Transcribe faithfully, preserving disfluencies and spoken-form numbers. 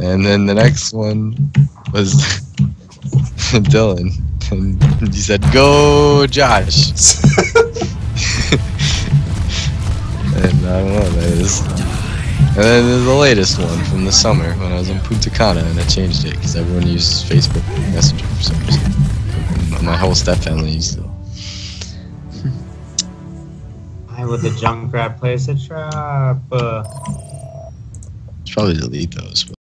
And then the next one was Dylan, and he said, "Go, Josh." And I don't know, that is. And then there's the latest one from the summer when I was in Punta Cana, and I changed it because everyone uses Facebook Messenger for some reason. My whole step family used it. Why would the junk rat place a trap? Uh, Should probably delete those. But